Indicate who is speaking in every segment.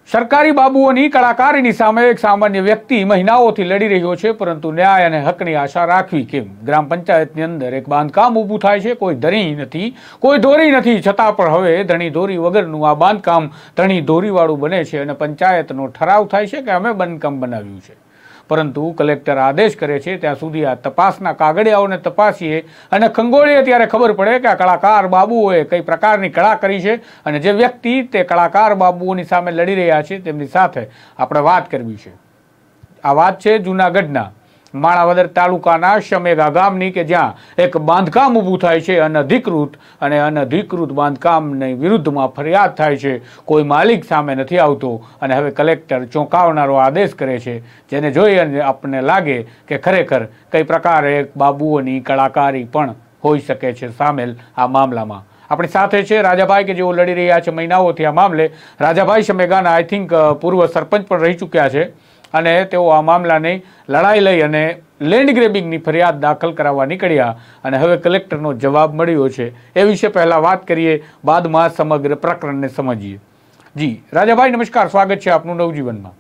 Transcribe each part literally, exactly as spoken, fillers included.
Speaker 1: સરકારી બાબુઓની કલાકારીની સામે એક સામાન્ય વ્યક્તિ મહિનાઓથી લડી રહ્યો છે, પરંતુ ન્યાય અને હકની આશા રાખવી કેમ? ગ્રામ પંચાયતની અંદર એક બાંધકામ ઊભું થાય છે, કોઈ ધરી નથી, કોઈ દોરી નથી, છતાં પણ હવે ધણી દોરી વગરનું આ બાંધકામ ધણી દોરીવાળું બને છે અને પંચાયતનો ઠરાવ થાય છે કે અમે બાંધકામ બનાવ્યું છે, પરંતુ કલેક્ટર આદેશ કરે છે ત્યાં સુધી આ તપાસના કાગળિયાઓને તપાસીએ અને ખંગોળીએ ત્યારે ખબર પડે કે આ કલાકાર બાબુઓએ કઈ પ્રકારની કળા કરી છે અને જે વ્યક્તિ તે કલાકાર બાબુઓની સામે લડી રહ્યા છે તેમની સાથે આપણે વાત કરવી છે। આ વાત છે જૂનાગઢના માણાવદર તાલુકાના શમેગા ગામની કે જ્યાં એક બાંધકામ ઊભું થાય છે અનધિકૃત, અને અનધિકૃત બાંધકામની વિરુદ્ધમાં ફરિયાદ થાય છે, કોઈ માલિક સામે નથી આવતો અને હવે કલેક્ટર ચોંકાવનારો આદેશ કરે છે, જેને જોઈ અને આપણને લાગે કે ખરેખર કઈ પ્રકારે બાબુઓની કલાકારી પણ હોઈ શકે છે સામેલ આ મામલામાં। આપણી સાથે છે રાજાભાઈ કે જેઓ લડી રહ્યા છે મહિનાઓથી આ મામલે। રાજાભાઈ શમેગાના આઈ થિંક પૂર્વ સરપંચ પણ રહી ચૂક્યા છે અને તેઓ આ મામલાની લડાઈ લઈ અને લેન્ડ ગ્રેબિંગની ફરિયાદ દાખલ કરાવવા નીકળ્યા અને હવે કલેક્ટરનો જવાબ મળ્યો છે। એ વિશે પહેલા વાત કરીએ, બાદમાં સમગ્ર પ્રકરણને સમજીએ। જી રાજાભાઈ નમસ્કાર, સ્વાગત છે આપનું નવજીવનમાં।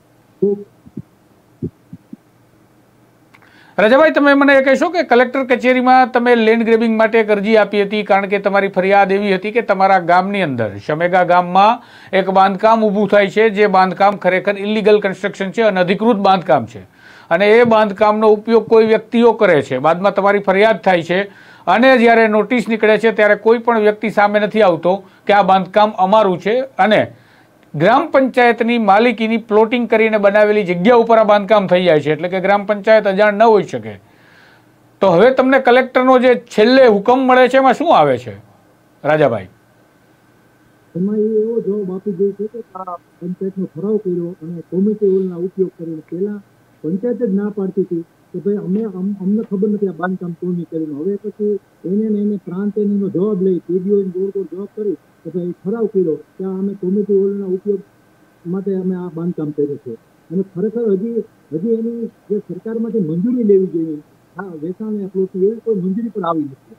Speaker 1: રાજાભાઈ, તમે મને એ કહેશો કે કલેક્ટર કચેરીમાં તમે લેન્ડ ગ્રેબિંગ માટે એક અરજી આપી હતી, કારણ કે તમારી ફરિયાદ એવી હતી કે તમારા ગામની અંદર શમેગા ગામમાં એક બાંધકામ ઊભું થાય છે, જે બાંધકામ ખરેખર ઇલીગલ કન્સ્ટ્રક્શન છે, અનધિકૃત બાંધકામ છે અને એ બાંધકામનો ઉપયોગ કોઈ વ્યક્તિઓ કરે છે। બાદમાં તમારી ફરિયાદ થાય છે અને જ્યારે નોટિસ નીકળે છે ત્યારે કોઈ પણ વ્યક્તિ સામે નથી આવતો કે આ બાંધકામ અમારું છે અને ગ્રામ પંચાયતની માલિકીની પ્લોટિંગ કરીને બનાવેલી જગ્યા ઉપર આ બાંધકામ થઈ જાય છે, એટલે કે ગ્રામ પંચાયત અજાણ ન હોઈ શકે। તો હવે તમને કલેક્ટરનો જે છેલ્લે હુકમ મળે છે એમાં શું આવે છે રાજાભાઈ?
Speaker 2: એમાં એવો જવાબ આપી દે છે કે આ પંચાયતનો ઠરાવ કર્યો અને કોમિટી હોલના ઉપયોગ કરીને પહેલા પંચાયત જ ના પાડતી હતી કે ભાઈ અમે અમને ખબર નથી આ બાંધકામ કોની કર્યું। હવે પછી એને ને એને પ્રાંત એનો જવાબ લઈ પીડીઓ ગોળ ગોળ જવાબ કરી કે ભાઈ ઠરાવ કર્યો ત્યાં અમે કોમિટી હોલના ઉપયોગ માટે અમે આ બાંધકામ કર્યું છે અને ખરેખર હજી હજી એની જે સરકારમાંથી મંજૂરી લેવી જોઈએ આ વેચાણ પ્લોટ એવી કોઈ મંજૂરી પણ આવી નથી।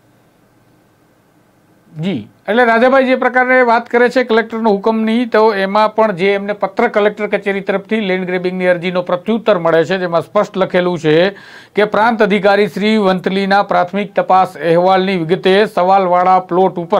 Speaker 1: જી, એટલે રાજાભાઈ જે પ્રકારે વાત કરે છે કલેક્ટરનો હુકમની, તો એમાં પણ જે એમને પત્ર કલેક્ટર કચેરી તરફથી લેન્ડ ગ્રેબિંગની અરજીનો પ્રત્યુત્તર મળે છે, જેમાં સ્પષ્ટ લખેલું છે કે પ્રાંત અધિકારી શ્રી વંથલીના પ્રાથમિક તપાસ અહેવાલની વિગતે સવાલવાળા પ્લોટ ઉપર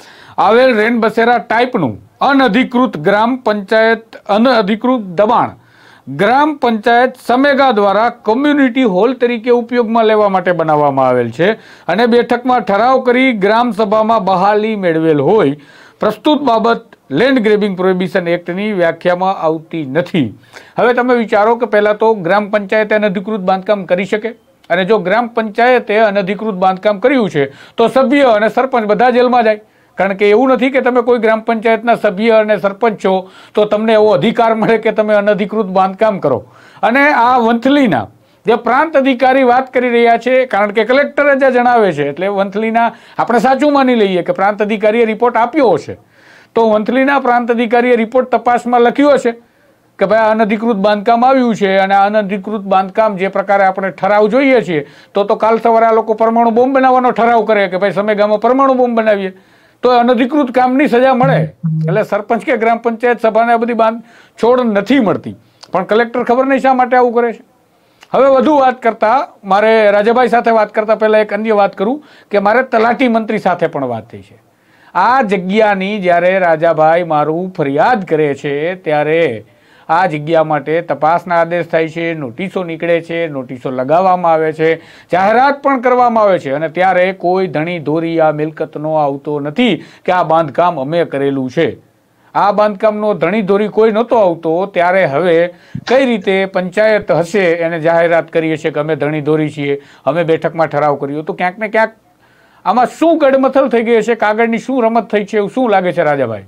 Speaker 1: આવેલ રેન બસેરા ટાઈપનું અનધિકૃત ગ્રામ પંચાયત અનધિકૃત દબાણ ગ્રામ પંચાયત શમેગા દ્વારા કોમ્યુનિટી હોલ તરીકે ઉપયોગમાં લેવા માટે બનાવવામાં આવેલ છે અને બેઠકમાં ઠરાવ કરી ગ્રામ સભામાં બહાલી મેળવેલ હોય, પ્રસ્તુત બાબત લેન્ડ ગ્રેબિંગ પ્રોહિબિશન એક્ટની વ્યાખ્યામાં આવતી નથી। હવે તમે વિચારો કે પહેલા તો ગ્રામ પંચાયતે અનધિકૃત બાંધકામ કરી શકે, અને જો ગ્રામ પંચાયતે અનધિકૃત બાંધકામ કર્યું છે તો સભ્ય અને સરપંચ બધા જેલમાં જાય, કારણ કે એવું નથી કે તમે કોઈ ગ્રામ પંચાયતના સભ્ય અને સરપંચ છો તો તમને એવો અધિકાર મળે કે તમે અનધિકૃત બાંધકામ કરો। અને આ વંથલીના જે પ્રાંત અધિકારી વાત કરી રહ્યા છે, કારણ કે કલેક્ટર જે જણાવે છે એટલે વંથલીના આપણે સાચું માની લઈએ કે પ્રાંત અધિકારીએ રિપોર્ટ આપ્યો હશે, તો વંથલીના પ્રાંત અધિકારીએ રિપોર્ટ તપાસમાં લખ્યું હશે કે ભાઈ અનધિકૃત બાંધકામ આવ્યું છે અને અનધિકૃત બાંધકામ જે પ્રકારે આપણે ઠરાવ જોઈએ છીએ તો તો કાલ સવારે આ લોકો પરમાણુ બોમ્બ બનાવવાનો ઠરાવ કરે કે ભાઈ શમેગામાં પરમાણુ બોમ્બ બનાવીએ તો અનધિકૃત કામની સજા મળે। એટલે સરપંચ કે ગ્રામ પંચાયત સભાને આ બધી બાંધ છોડ નથી મળતી, પણ કલેક્ટર ખબર નહીં શા માટે આવું કરે છે। હવે વધુ વાત કરતા મારે રાજાભાઈ સાથે વાત કરતા પહેલા એક અન્ય વાત કરું કે મારે તલાટી મંત્રી સાથે પણ વાત થઈ છે। આ જગ્યાની જ્યારે રાજાભાઈ મારું ફરિયાદ કરે છે ત્યારે આ જગ્યા માટે તપાસના આદેશ થાય છે, નોટિસો નીકળે છે, નોટિસો લગાવવામાં આવે છે, જાહેરાત પણ કરવામાં આવે છે અને ત્યારે કોઈ ધણી ધોરી આ મિલકતનો આવતો નથી કે આ બાંધકામ અમે કરેલું છે। આ બાંધકામનો ધણી ધોરી કોઈ નહોતો આવતો, ત્યારે હવે કઈ રીતે પંચાયત હશે એને જાહેરાત કરીએ છીએ કે અમે ધણી ધોરી છીએ, અમે બેઠકમાં ઠરાવ કર્યો, તો ક્યાંક ને ક્યાંક આમાં શું ગડમથલ થઈ ગઈ છે, કાગળની શું રમત થઈ છે એવું શું લાગે છે રાજાભાઈ?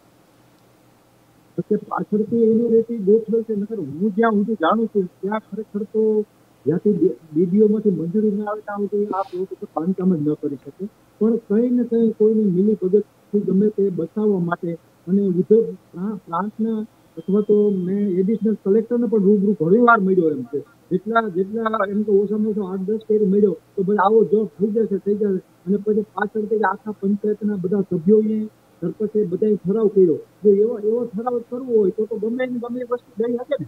Speaker 2: પાછળથી એની રેતી ગોઠવેલ છે, નકર હું જ્યાં હું જાણું છું ત્યાં ખરેખર તો જ્યાંથી બીડીઓમાંથી મંજૂરી ના આવે ત્યાં સુધી આ પ્લોટ ઉપર બાંધકામ જ ન કરી શકે, પણ કંઈ ને કંઈ કોઈની મિલી ભગતથી ગમે તે બચાવવા માટે અને ઉદ્યોગ પ્રાંતના અથવા તો મેં એડિશનલ કલેક્ટરને પણ રૂબરૂ ઘણી વાર મળ્યો એમ છે, જેટલા જેટલા એમ તો ઓછામાં ઓછો આઠ દસ ફેરી મળ્યો તો ભાઈ આવો જોબ થઈ જશે થઈ જશે અને પછી પાછળથી આખા પંચાયતના બધા સભ્યોએ સરપંચે બધાએ ઠરાવ કર્યો, જો એવો એવો ઠરાવ કરવો હોય તો તો ગમે એની ગમે એ વસ્તુ દઈ શકે ને.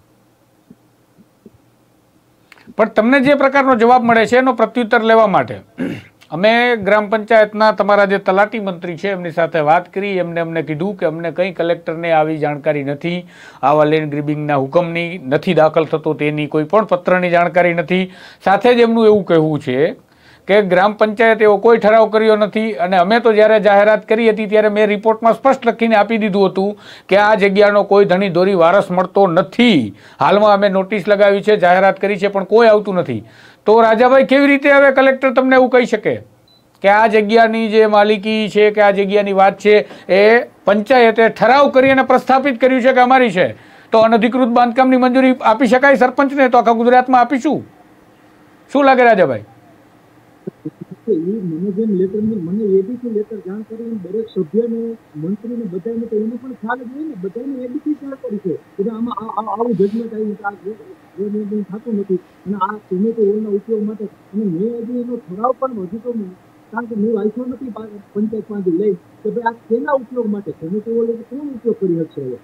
Speaker 1: પણ તમને જે પ્રકારનો જવાબ મળે છે એનો પ્રત્યુત્તર લેવા માટે અમે ગ્રામ પંચાયતના તમારા જે તલાટી મંત્રી છે એમની સાથે વાત કરી. એમને અમને કીધું કે અમને કંઈ કલેક્ટરને આવી જાણકારી નથી, આવા લેન્ડ ગ્રેબિંગના હુકમની નથી દાખલ થતો તેની કોઈ પણ પત્રની જાણકારી નથી. સાથે જ એમનું એવું કહેવું છે કે ગ્રામ પંચાયત એવો કોઈ ઠરાવ કર્યો નથી. અને અમે તો જ્યારે જાહેરાત કરી હતી ત્યારે મેં રિપોર્ટમાં સ્પષ્ટ લખીને આપી દીધું હતું કે આ જગ્યાનો કોઈ ધણી દોરી વારસ મળતો નથી. હાલમાં અમે નોટિસ લગાવી છે, જાહેરાત કરી છે, પણ કોઈ આવતું નથી. તો રાજાભાઈ, કેવી રીતે હવે કલેક્ટર તમને એવું કહી શકે કે આ જગ્યાની જે માલિકી છે કે આ જગ્યાની વાત છે એ પંચાયતે ઠરાવ કરી અને પ્રસ્થાપિત કર્યું છે કે અમારી છે, તો અનધિકૃત બાંધકામની મંજૂરી આપી શકાય સરપંચને? તો આખા ગુજરાતમાં આપીશું. શું લાગે રાજાભાઈ?
Speaker 2: મને જેમ લેટર મને એબીસી લેટર જાણ કરીને દરેક સભ્યને, મંત્રીને, બધાને તો એનો પણ ખ્યાલ જ હોય ને. બધાને એબીસી જાણ કરી છે કે આમાં આવું જજમેન્ટ આવ્યું, આ થતું નથી અને આ કોમ્યુનિટી હોલના ઉપયોગ માટે. અને મેં હજી એનો ઠરાવ પણ હજુ તો, કારણ કે મેં વાંચ્યો નથી પંચાયતમાંથી લઈ કે ભાઈ આ કેના ઉપયોગ માટે કોમ્યુનિટી હોલ કોણ ઉપયોગ કરી શકશે હવે.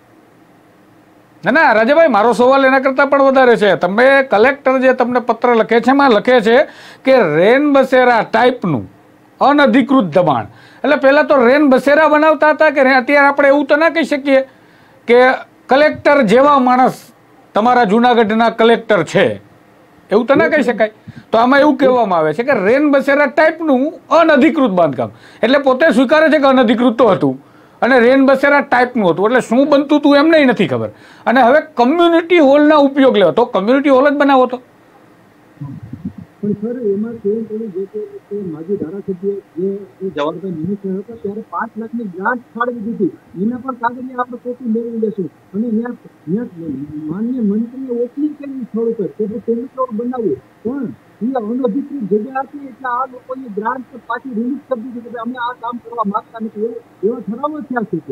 Speaker 1: ના ના રાજાભાઈ, મારો સવાલ એના કરતાં પણ વધારે છે. તમે કલેક્ટર જે તમને પત્ર લખે છે એમાં લખે છે કે રેન બસેરા ટાઈપનું અનધિકૃત દબાણ. એટલે પહેલાં તો રેન બસેરા બનાવતા હતા કે અત્યારે આપણે એવું તો ના કહી શકીએ કે કલેક્ટર જેવા માણસ તમારા જૂનાગઢના કલેક્ટર છે, એવું તો ના કહી શકાય. તો આમાં એવું કહેવામાં આવે છે કે રેન બસેરા ટાઈપનું અનધિકૃત બાંધકામ. એટલે પોતે સ્વીકારે છે કે અનધિકૃત તો હતું અને રેન બસેરા ટાઈપનું હતું. એટલે શું બનતું હતું એમને નથી ખબર. અને હવે કમ્યુનિટી હોલના ઉપયોગ લેવો તો કમ્યુનિટી હોલ જ બનાવો તો.
Speaker 2: પણ સર એમાં કેવું પડ્યું જે કે માજી ધારાસભ્ય જે જવાહરભાઈ મિનિસ્ટર હતા ત્યારે પાંચ લાખની ગ્રાન્ટ ફાળવી દીધી. એના પણ કાગળની આપણે કોપી મેળવી લેશું. અને ત્યાં માન્ય મંત્રીએ ઓપનિંગ કરી સ્થળ ઉપર કે તેનું ફ્લોર બનાવવું, પણ એ અનધિકૃત જગ્યા હતી એટલે આ લોકોની ગ્રાન્ટ પાછી રિલીઝ કરી દીધી કે અમે આ કામ કરવા માંગતા નથી. એવા ઠરાવ થયા છે.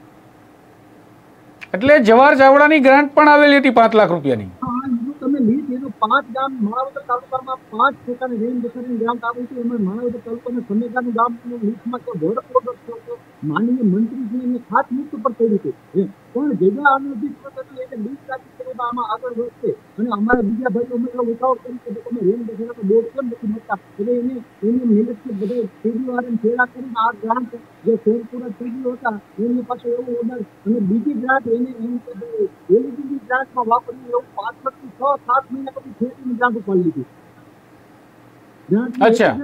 Speaker 1: એટલે જવાહર ચાવડાની ગ્રાન્ટ પણ આવેલી હતી પાંચ લાખ રૂપિયાની.
Speaker 2: તમે લીધ એનો પાંચ ગામ માણાવદર તાલુકામાં પાંચ પ્રકારની રેન બસેરાની ગ્રાન્ટ આવી છે. એમાં માણાવદર તાલુકાના સમેગાનું ગામનું લીસ્ટમાં તો ભરત ઓર્ડર થયો, માનનીય મંત્રીશ્રી એમને ખાત મુક્ત પર કર્યું હતું. પણ જગ્યા અનધિકૃત હતી એટલે લીસ્ટ રાખી કરવામાં આમાં આગળ વધશે. અને અમારા બીજા ભાઈઓ મતલબ ઉતાવળ કરી કે તમે રેન બસેરાનો બોર્ડ કેમ નથી મળતા, એટલે એને એની મહેનતથી બધા સીડીવાળાને ફેરા કરીને આ ગ્રાન્ટ જે સોનપુરા સીડીઓ હતા એમની પાસે એવો ઓર્ડર અને બીજી ગ્રાન્ટ એને એમ કે એલઈડી ગ્રાન્ટમાં વાપરી એવું પાછળ છ સાત મહિના પછી ખેતીની ગ્રાન્ટ ઉપાડી લીધી.
Speaker 1: અચ્છા,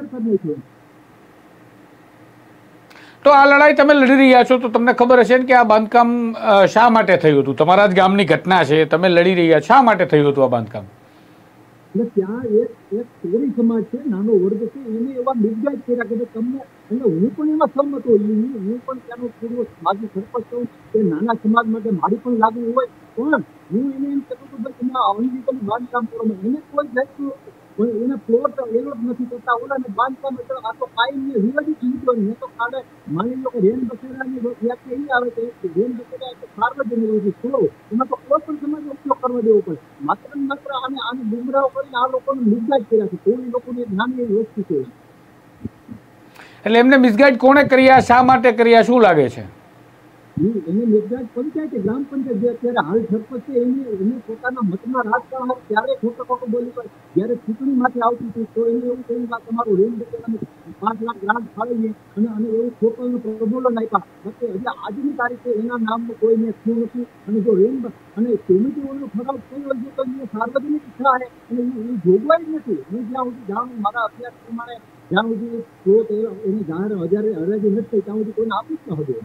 Speaker 1: તો આ લડાઈ તમે લડી રહ્યા છો તો તમને ખબર હશે ને કે આ બાંધકામ શા માટે થયું હતું? તમારા જ ગામની ઘટના છે, તમે લડી રહ્યા, શા માટે થયું હતું આ બાંધકામ?
Speaker 2: એટલે ત્યાં એક એક કોળી સમાજ છે, નાનો વર્ગ છે, એને એવા નિર્જાત કર્યા કે તમને, એટલે હું પણ એમાં સહમત હોય, હું પણ ત્યાંનો પૂર્વ માજી સરપંચ છું કે નાના સમાજ માટે મારી પણ લાગણી હોય, પણ હું એને એમ કહેતો હતો ભાઈ તમે અનલીગલી બાંધકામ કરો. એને કોઈ જાતનું એને પ્લોટ એલોટ નથી કરતા, ઓલાને બાંધકામ આ તો કાયમી વિવાદિત નીકળ્યો. મેં તો કાલે માની લો કે રેન બસેરાની વ્યાખ્યા એ આવે કે રેન બસેરા એટલે સાર્વજનિક સ્થળો, એમાં તો કોઈ પણ સમાજનો ઉપયોગ કરવા દેવો પડે. માત્ર ને માત્ર આને આને ગુમરાહ કરીને આ લોકોને મિસગાઈડ કર્યા છે. કોઈ લોકોની નાની એવી વસ્તુ છે.
Speaker 1: એટલે એમને મિસગાઈડ કોણે કર્યા, શા માટે કર્યા, શું લાગે છે?
Speaker 2: એને નિર્ધારિત પંચાયત ગ્રામ પંચાયત જે અત્યારે હાલ સરપંચ છે એને એને પોતાના મતમાં રાજકારણ ત્યારે ખોટો ખોટો બોલી પડે. જયારે ચૂંટણીમાંથી આવતી હતી તો એને એવું કહ્યું કે તમારું રેન બસેરાનું પાંચ લાખ ગ્રાન્ટ ફાળવીએ અને અને એવું ખોટું પ્રબોધન આપ્યા. એટલે આજની તારીખે એના નામનું કોઈ મેં થયું નથી. અને જો રેન અને કમિટીઓનો ઠરાવ થયો હોય તો એ સાર્વજનિક ઈચ્છા છે અને એ જોગવાઈ નથી. હું જ્યાં સુધી જાણું મારા અભ્યાસ પ્રમાણે જ્યાં સુધી સ્ત્રોત એને જાહેર હજારે હરાજી નથી થઈ ત્યાં સુધી કોઈને આપી જ ન હતું.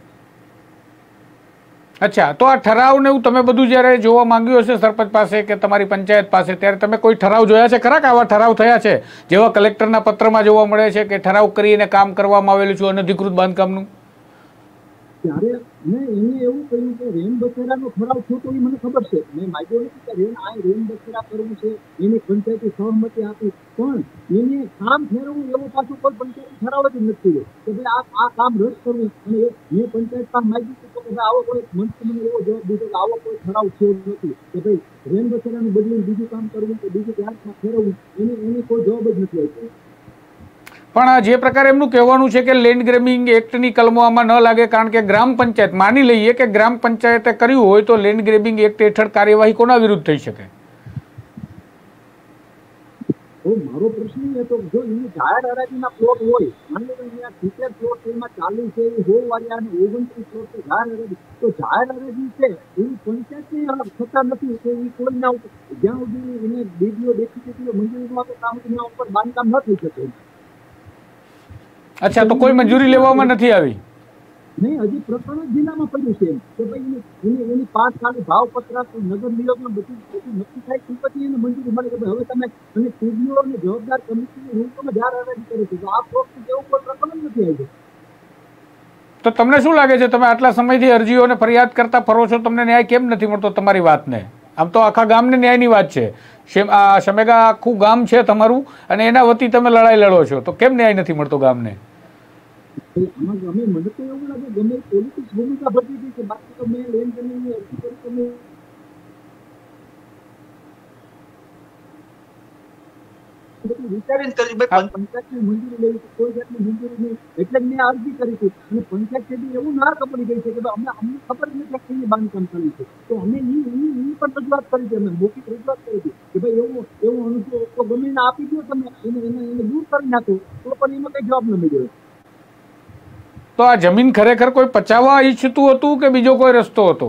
Speaker 1: અચ્છા, તો આ ઠરાવને એવું તમે બધું જ્યારે જોવા માંગ્યું હશે સરપંચ પાસે કે તમારી પંચાયત પાસે, ત્યારે તમે કોઈ ઠરાવ જોયા છે ખરા કે આવા ઠરાવ થયા છે જેવા કલેક્ટરના પત્રમાં જોવા મળે છે કે ઠરાવ કરીને કામ કરવામાં આવેલું છે અનધિકૃત બાંધકામનું?
Speaker 2: ત્યારે મેં એને એવું કહ્યું કે રેન બસેરાનો ઠરાવ થયો તો એ મને ખબર છે. મેં માગ્યો નથી કે રેન આ રેન બસેરા કરવું છે, એની પંચાયતી સહમતિ આપી, પણ એને કામ ફેરવવું એવો પાછું કોઈ પંચાયતી ઠરાવ જ નથી થયો કે ભાઈ આ આ કામ રદ કરવું. અને મેં પંચાયત કામ માગ્યું હતું કે ભાઈ આવો કોઈ મંત્રી મને એવો જવાબ દીધો કે આવો કોઈ ઠરાવ થયો નથી કે ભાઈ રેન બસેરાનું બદલીને બીજું કામ કરવું કે બીજું ગ્રાન્ટમાં ફેરવવું, એને એને કોઈ જવાબ જ નથી આપ્યો.
Speaker 1: પણ આ જે પ્રકારે એમનું કહેવાનું છે કે લેન્ડ ગ્રેબિંગ એક્ટની કલમો આમાં ન લાગે, કારણ કે ગ્રામ પંચાયત, માની લઈએ કે ગ્રામ પંચાયતે કર્યું હોય તો લેન્ડ ગ્રેબિંગ એક્ટ હેઠળ કાર્યવાહી કોના વિરુદ્ધ થઈ શકે?
Speaker 2: મારો પ્રશ્ન એ હતો જો એની જાહેર હરાજીના પ્લોટ હોય, માની લો અહીંયા સિત્તેર પ્લોટ એમાં ચાલીસ છે, સો વાળા અને ઓગણત્રીસ પ્લોટ છે જાહેર હરાજી, તો જાહેર હરાજી છે એની પંચાયતની સત્તા નથી કે એ કોઈના ઉપર જ્યાં સુધી એને ડીડીઓ દેખીતી મંજૂરી ન આપે ત્યાં સુધી એના ઉપર બાંધકામ ન થઈ શકે.
Speaker 1: અચ્છા, તો કોઈ મંજૂરી લેવામાં નથી આવી?
Speaker 2: નહીં, હજી પ્રકરણ જિલ્લામાં પડ્યું છે કે ભાઈ એની એની પાંચ ખાલી ભાવ પત્રક નગર નિયોજન બધું બધું નક્કી થાય તો પછી એને મંજૂરી મળે કે ભાઈ હવે તમે અને ટીડીઓ અને જવાબદાર કમિટીની રૂપમાં જાહેર હરાજી કરી છે. તો આ પ્રોસેસ એવું કોઈ પ્રકરણ નથી આવ્યું.
Speaker 1: તો તમને શું લાગે છે, તમે આટલા સમયથી અરજીઓને ફરિયાદ કરતા ફરો છો, તમને ન્યાય કેમ નથી મળતો તમારી વાતને? આમ તો આખા ગામને ન્યાયની વાત છે, આ શમેગા આખું ગામ છે તમારું અને એના વતી તમે લડાઈ લડો છો, તો કેમ ન્યાય નથી મળતો ગામને?
Speaker 2: અમે મને તો એવું લાગે ગમે પોલિટિક્સ ભૂમિકા ભજવી હતી કે બાકી તો મેં લેન દેનની અરજી કરી તમે વિચારીને કરી ભાઈ પંચાયતની મંજૂરી લેવી છે, કોઈ જાતની મંજૂરી નહીં, એટલે મેં અરજી કરી હતી અને પંચાયત સુધી એવું ના કપડી ગઈ છે કે અમને અમને ખબર નથી કે કેવી બાંધકામ કર્યું છે. તો અમે એ પણ રજૂઆત કરી હતી, અમે મૌખિક રજૂઆત કરી હતી કે ભાઈ એવું એવું અનુભવ તો ગમે એને આપી દો, તમે એને એને એને દૂર કરી નાખો, તો પણ એમાં કઈ જવાબ ન મળ્યો.
Speaker 1: તો આ જમીન ખરેખર કોઈ પચાવવા ઈચ્છતું હતું કે બીજો કોઈ રસ્તો હતો?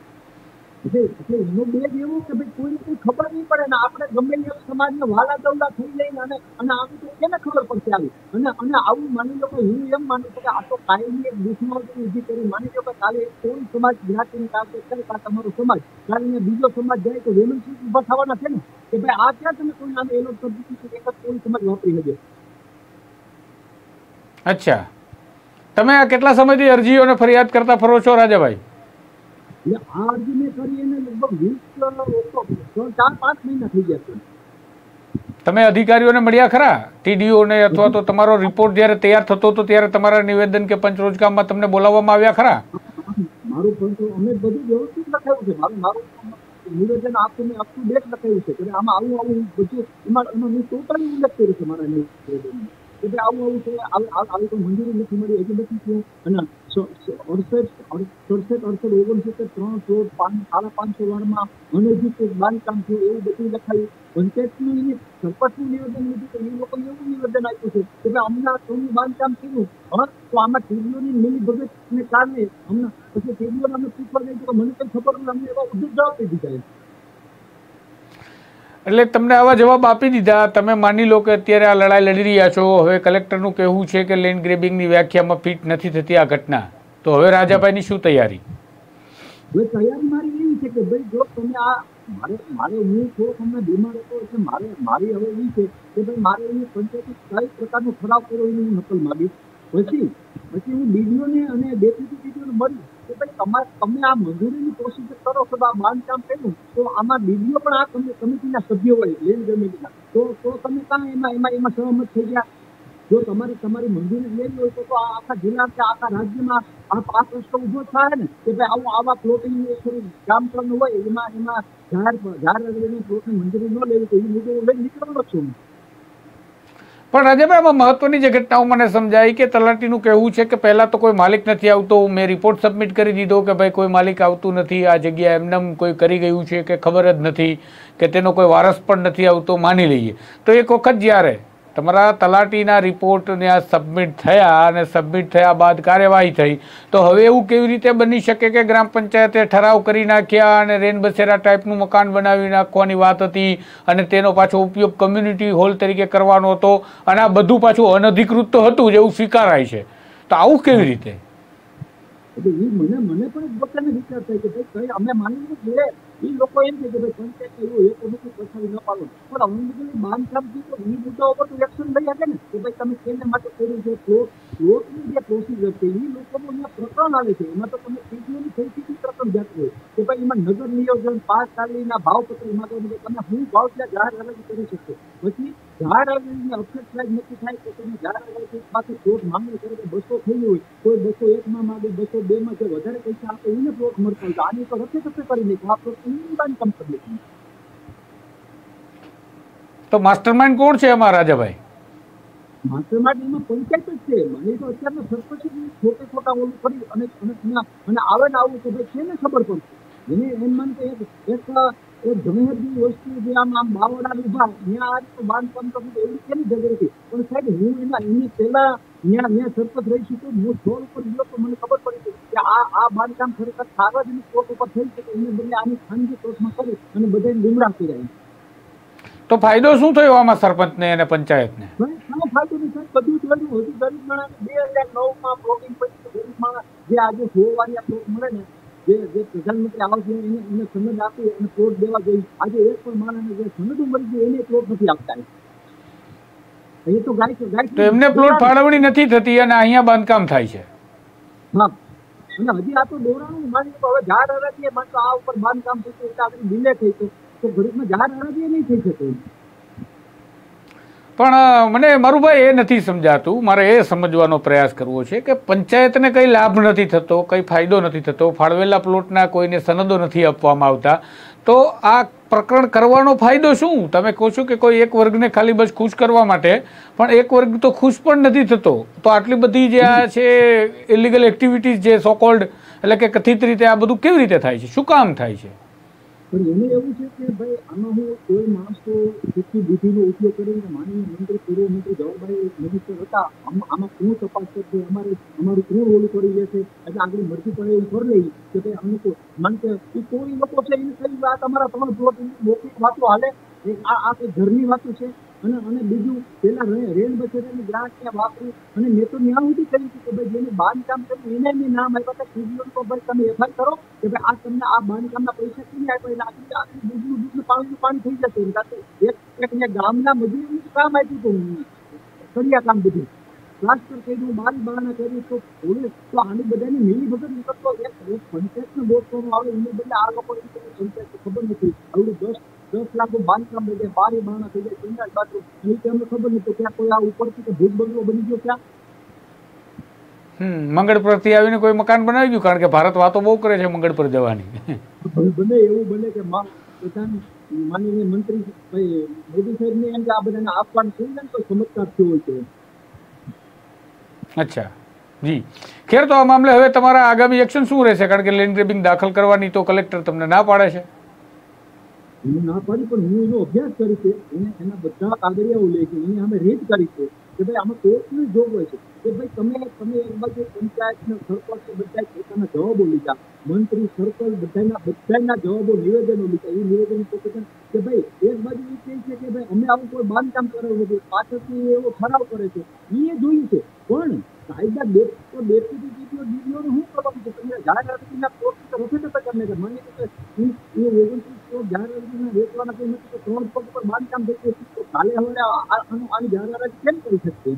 Speaker 2: એનો બેગ એવું કે ભાઈ કોઈને કોઈ ખબર નહીં પડે ને આપણે ગમે એ સમાજને વાલા દવલા થઈ જઈને અને અને આવું તો કેને ખબર પડશે આવી અને અને આવું માની લો કે હું એમ માનું છું કે આ તો કાયમી એક દુશ્મની ઊભી કરી. માની લો કે કાલે કોઈ સમાજ જ્ઞાતિને કામ કરે આ તમારો સમાજ, કાલે બીજો સમાજ જાય તો વેલુ ઉભા થવાના છે ને કે ભાઈ આ ક્યાં તમે કોઈ નામે એનો શબ્દ એક જ કોઈ સમાજ વાપરી શકે.
Speaker 1: અચ્છા, તમે આ કેટલા સમયથી અરજીઓને ફરિયાદ કરતા ફરો છો રાજાભાઈ?
Speaker 2: આ અરજી મેં કરી એને લગભગ વીસ ચાર પાંચ મહિના થઈ ગયા છે.
Speaker 1: તમે અધિકારીઓને મળ્યા ખરા, ટીડીઓને, અથવા તો તમારો રિપોર્ટ જ્યારે તૈયાર થતો હતો ત્યારે તમારા નિવેદન કે પંચરોજકામમાં તમને બોલાવવામાં આવ્યા ખરા?
Speaker 2: મારું પંચ અમે બધું વ્યવસ્થિત લખાયું છે, મારું મારું નિવેદન આખું મેં અપ ટુ ડેટ લખાયું છે કે આમાં આવું આવું બધું એમાં એમાં મેં ટોટલી ઉલ્લેખ કર્યો છે મારા નિવેદનમાં કે ભાઈ આવું આવું છે, આવી કોઈ મંજૂરી નથી મળી, હજી બધી છે અને અડસઠ સડસઠ અડસઠ ઓગણસિત્તેર ત્રણ પ્લોટ પાંચ સાડા પાંચસો વારમાં અનધિકૃત બાંધકામ થયું એવું બધું લખાયું. પંચાયતનું એને સરપંચનું નિવેદન લીધું તો એ લોકોએ એવું નિવેદન આપ્યું છે કે ભાઈ અમને આ સોનું બાંધકામ થયું હા તો આમાં ટીડીઓની મિલી ભગતને કારણે અમને પછી ટીડીઓને અમે પૂછવા જઈએ તો મને કંઈ ખબર નહીં, અમને એવા ઉદ્યોગ જવાબ આપી દીધા.
Speaker 1: એટલે તમને આવા જવાબ આપી દીધા. તમે માની લો કે અત્યારે આ લડાઈ લડી રહ્યા છો, હવે કલેક્ટરનું કહેવું છે કે લેન્ડ ગ્રેબિંગની વ્યાખ્યામાં ફિટ નથી થતી આ ઘટના, તો હવે રાજાભાઈની શું તૈયારી?
Speaker 2: હવે તૈયારી મારી એવી છે કે ભાઈ જો તમે આ મારે મારે હું થોડોક હમણાં બીમાર હતો એટલે મારે મારી હવે એવી છે કે ભાઈ મારે એની પંચાયતી કઈ પ્રકારનો ઠરાવ કર્યો એની હું નકલ માગીશ. પછી પછી હું ડીડીઓને અને ડેપ્યુટી ડીડીઓને મળી કે ભાઈ તમારે તમે આ મંજૂરીની પ્રોસિજર કરો છો આ બાંધકામ કર્યું તો આમાં ડીડીઓ પણ આ કમિટીના સભ્યો હોય લેન્ડ કમિટીના, તો તો તમે કાં એમાં એમાં એમાં સહમત થઈ ગયા? જો તમારી તમારી મંજૂરી લેવી હોય તો આ આખા જિલ્લા કે આખા રાજ્યમાં આ આ પ્રશ્ન ઉભો થાય ને કે ભાઈ આવું આવા પ્લોટિંગ થોડું કામકાજ હોય એમાં એમાં જાહેર જાહેર પ્લોટની મંજૂરી ન લેવી તો એ મુદ્દો લઈને નીકળવાનો છું.
Speaker 1: પણ રાજાભાઈ, આમાં મહત્વની જે ઘટનાઓ મને સમજાય કે તલાટીનું કહેવું છે કે પહેલાં તો કોઈ માલિક નથી આવતો, મેં રિપોર્ટ સબમિટ કરી દીધો કે ભાઈ કોઈ માલિક આવતું નથી, આ જગ્યા એમને કોઈ કરી ગયું છે કે ખબર જ નથી કે તેનો કોઈ વારસ પણ નથી આવતો, માની લઈએ તો એક વખત જ્યારે તમારા તલાટીના રિપોર્ટને આ સબમિટ થયા અને સબમિટ થયા બાદ કાર્યવાહી થઈ, તો હવે એવું કેવી રીતે બની શકે કે ગ્રામ પંચાયતે ઠરાવ કરી નાખ્યા અને રેન બસેરા ટાઈપનું મકાન બનાવી નાખવાની વાત હતી અને તેનો પાછો ઉપયોગ કમ્યુનિટી હોલ તરીકે કરવાનો હતો અને આ બધું પાછું અનધિકૃત તો હતું જ એવું સ્વીકારાય છે, તો આવું કેવી રીતે?
Speaker 2: મને મને પણ પોતાને વિચાર થાય કે ભાઈ કઈ અમે માની લઈએ એ લોકો એમ કે ભાઈ પંચાયત એવું એક અનુકૂળ પછાડી ન પાડો પણ અમુક બાંધકામ થી તો એ મુદ્દાઓ પર તો એક્શન લઈ શકે ને કે ભાઈ તમે કેને માટે કર્યું છે. પ્લોટ પ્લોટની જે પ્રોસિજર છે એ લોકોનું અહીંયા પ્રકરણ આવે છે, એમાં તો તમે ટીડીઓની સૌથી પ્રકરણ જાતું હોય કે ભાઈ એમાં નગર નિયોજન પાસ તાલીના ભાવપત્ર એમાં તો તમે હું ભાવ ત્યાં જાહેર હરાજી કરી શકશો. પછી જાહેર હરાજીની અફસર પ્રાઇઝ નક્કી થાય તો તમે જાહેર હરાજી પાછી પ્લોટ માંગણી કરે કે બસો થઈ હોય કોઈ બસો એકમાં માંગે બસો બે માં જે વધારે પૈસા આપે એને પ્લોટ મળતો હોય તો આની તો રસ્તે રસ્તે કરી દે આ પ્લોટ બાંધકામ કરી દે.
Speaker 1: તો માસ્ટરમાઇન્ડ કોણ છે એમાં રાજાભાઈ?
Speaker 2: માત્ર માટે એમાં પંચાયત જ છે. મને તો અત્યારના સરપંચ ખોટે ખોટા ઓલું કરી અને અને આવે ને આવું તો ભાઈ કેને ખબર પડશે? એને એમ માનતો એક એક એક ઘણી બધી વસ્તુ જે આમ આમ બાવડા ઉભા ત્યાં આ રીતે બાંધકામ તો એવી કેની જરૂર હતી? પણ સાહેબ હું એના એની પહેલા ત્યાં ત્યાં સરપંચ રહી છું તો હું ફ્લોર ઉપર ગયો તો મને ખબર પડી કે આ આ બાંધકામ ખરેખર સાર્વજનિક પ્લોટ ઉપર થઈ શકે એને બદલે આની ખાનગી પ્લોટમાં કરી અને બધાને ગુમરાહ કર્યા.
Speaker 1: તો ફાયદો શું થયો આમાં સરપંચને અને પંચાયતને?
Speaker 2: ઘણો ફાયદો નહીં સાહેબ, બધું જ મળ્યું. હજુ ગરીબ માણસ બે હજાર નવ માં પ્લોટિંગ પછી ગરીબ માણસ જે આજે સો વાળિયા પ્લોટ મળે ને, જે જે પ્રધાનમંત્રી આવાસ યોજના એને એને સનદ આપી અને પ્લોટ દેવા જોઈએ, આજે એક પણ માણસને જે સનદો મળી ગઈ એને પ્લોટ નથી આપતા. એ તો ગાય છે ગાય
Speaker 1: તો એમને પ્લોટ ફાળવણી નથી થતી અને અહીંયા બાંધકામ થાય છે.
Speaker 2: હા, અને હજી આ તો દોરાનું માની લો હવે ઝાડ હરાજીએ માત્ર આ ઉપર બાંધકામ થતું એટલે આપણે ડીલે થઈ છે તો ગરીબમાં ઝાડ હરાજીએ નહીં થઈ શકે.
Speaker 1: પણ મને મારું ભાઈ એ નથી સમજાતું, મારે એ સમજવાનો પ્રયાસ કરવો છે કે પંચાયતને કંઈ લાભ નથી થતો, કંઈ ફાયદો નથી થતો, ફાળવેલા પ્લોટના કોઈને સનદો નથી આપવામાં આવતા, તો આ પ્રકરણ કરવાનો ફાયદો શું? તમે કહો છો કે કોઈ એક વર્ગને ખાલી બસ ખુશ કરવા માટે, પણ એક વર્ગ તો ખુશ પણ નથી થતો. તો આટલી બધી જે આ છે ઇલીગલ એક્ટિવિટીઝ જે સો કોલ્ડ એટલે કે કથિત રીતે આ બધું કેવી રીતે થાય છે, શું કામ થાય છે?
Speaker 2: પણ એને એવું છે કે ભાઈ આમાં હું કોઈ માણસ તો કેટલી બુદ્ધિનો ઉપયોગ કરીને માનનીય મંત્રી પૂર્વ મંત્રી જવાહરભાઈ મિનિસ્ટર હતા, આમાં કોણ તપાસ કરશે, અમારે અમારું કોણ ઓલું કરી લેશે, એટલે આગળ મરજી પડે એવું કરી લઈ કે ભાઈ અમને તો માન કે કોઈ લોકો છે એને કઈ વાત અમારા ત્રણ પ્લોટ મોટી વાતો હાલે, આ આ કઈ ઘરની વાતો છે. અને અને બીજું પેલા રેન બસેરાની ગ્રાન્ટ ત્યાં વાપરી અને મેં તો ત્યાં સુધી કહ્યું કે ભાઈ જેને બાંધકામ કર્યું એને બી નામ આપ્યા હતા સીડીઓ તો ભાઈ તમે એફઆઈઆર કરો કે ભાઈ આ તમને આ બાંધકામના પૈસા કેમ આપ્યા, એટલે આખી આખી બીજું બીજું પાણીનું પાણી થઈ જશે. એક એક ગામના મજૂરીનું કામ આપ્યું હતું કડિયા કામ બધું પ્લાસ્ટર કર્યું, બારી બારણા કર્યું, તો પોલીસ તો આની બધાની મિલી ભગત નીકળતો એક પંચાયતને બોલવામાં આવે એને બદલે આ લોકો પંચાયત ખબર નથી આવડું દસ દસ લાખ બાંધકામ થઈ જાય, બારી બારણા થઈ જાય, સંડાસ બાથરૂમ એ અમને ખબર નથી ક્યાં કોઈ આ ઉપરથી કે ભૂત બંગલો બની ગયો ક્યાં.
Speaker 1: હમ મંગળ પરથી આવીને કોઈ મકાન બનાવી ગયું, કારણ કે ભારત વાતો બહુ કરે છે મંગળ પર જવાની.
Speaker 2: બને એવું બને કે માનનીય મંત્રી ભાઈ મોદી સાહેબ ને એમ કે આ બધાને આપવાનું થઈ જાય તો ચમત્કાર થયો હોય છે.
Speaker 1: અચ્છા જી, ખેર તો આ મામલે હવે તમારા આગામી એક્શન શું રહેશે? કારણ કે લેન્ડ ગ્રેબિંગ દાખલ કરવાની તો કલેક્ટર તમને ના પાડે છે.
Speaker 2: હું ના પાડી પણ હું એનો અભ્યાસ કરી છે, એને એના બધા કાગળિયાઓ લે છે, એને અમે રીડ કરી છે કે ભાઈ આમાં કોર્ટની જોગવાઈ છે કે ભાઈ તમે તમે એક બાજુ પંચાયતના સરપંચ બધા પોતાના જવાબો લીધા, મંત્રી સરપંચ બધાના બધાના જવાબો નિવેદનો લીધા, એ નિવેદન કે ભાઈ એક બાજુ એ કહે છે કે ભાઈ અમે આવું કોઈ બાંધકામ કરેલું નથી, પાછળથી એવો ઠરાવ કરે છે, એ જોયું છે. પણ કાયદા બે તો ડેપ્યુટી ડીપીઓ ડીડીઓને શું કરવાનું છે? તમે જાહેરાતના પ્લોટ તો રફે નતા કરને કે માની કે એ ઓગણત્રીસ પ્લોટ જાહેરાતના વેચવાના કોઈ નથી તો ત્રણ પ્લોટ પર બાંધકામ થતું તો કાલે હવે આની જાહેરાત કેમ કરી શકશે?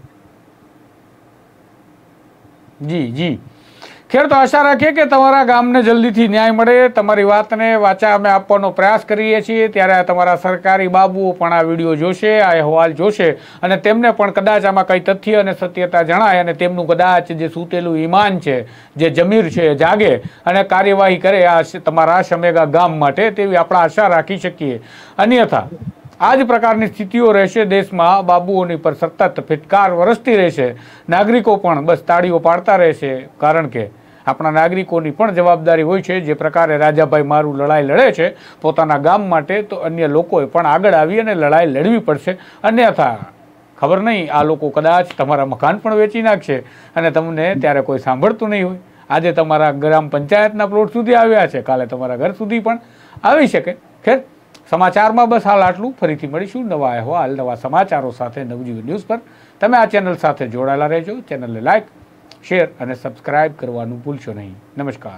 Speaker 1: જી જી, ખેર તો આશા રાખીએ કે તમારા ગામને જલ્દીથી ન્યાય મળે. તમારી વાતને વાચા અમે આપવાનો પ્રયાસ કરીએ છીએ, ત્યારે આ તમારા સરકારી બાબુઓ પણ આ વિડીયો જોશે, આ અહેવાલ જોશે અને તેમને પણ કદાચ આમાં કંઈ તથ્ય અને સત્યતા જણાય અને તેમનું કદાચ જે સૂતેલું ઈમાન છે, જે જમીર છે, જાગે અને કાર્યવાહી કરે આ તમારા શમેગા ગામ માટે, તેવી આપણે આશા રાખી શકીએ. અન્યથા આ જ પ્રકારની સ્થિતિઓ રહેશે દેશમાં, બાબુઓની પર સતત ફિટકાર વરસતી રહેશે, નાગરિકો પણ બસ તાળીઓ પાડતા રહેશે, કારણ કે આપણા નાગરિકોની પણ જવાબદારી હોય છે. જે પ્રકારે રાજાભાઈ મારું લડાઈ લડે છે પોતાના ગામ માટે, તો અન્ય લોકોએ પણ આગળ આવી અને લડાઈ લડવી પડશે. અન્યથા ખબર નહીં, આ લોકો કદાચ તમારા મકાન પણ વેચી નાખશે અને તમને ત્યારે કોઈ સાંભળતું નહીં હોય. આજે તમારા ગ્રામ પંચાયતના પ્લોટ સુધી આવ્યા છે, કાલે તમારા ઘર સુધી પણ આવી શકે. ખેર, સમાચારમાં બસ હાલ આટલું. ફરીથી મળીશું નવા અહેવાલ નવા સમાચારો સાથે નવજીવન ન્યૂઝ પર. તમે આ ચેનલ સાથે જોડાયેલા રહેજો. ચેનલને લાઈક, શેર અને સબસ્ક્રાઇબ કરવાનું ભૂલશો નહીં. નમસ્કાર.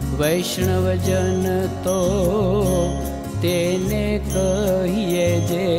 Speaker 3: વૈષ્ણવજન તો તેને કહીએ જે